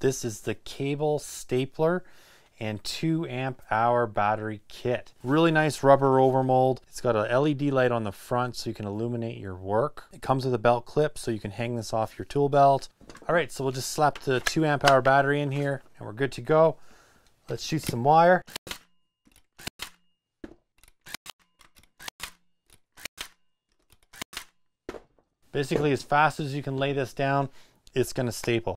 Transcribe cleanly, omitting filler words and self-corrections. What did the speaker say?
This is the cable stapler and 2 amp hour battery kit. Really nice rubber overmold. It's got a LED light on the front so you can illuminate your work. It comes with a belt clip so you can hang this off your tool belt. All right, so we'll just slap the 2 amp hour battery in here and we're good to go. Let's shoot some wire. Basically, as fast as you can lay this down, it's going to staple.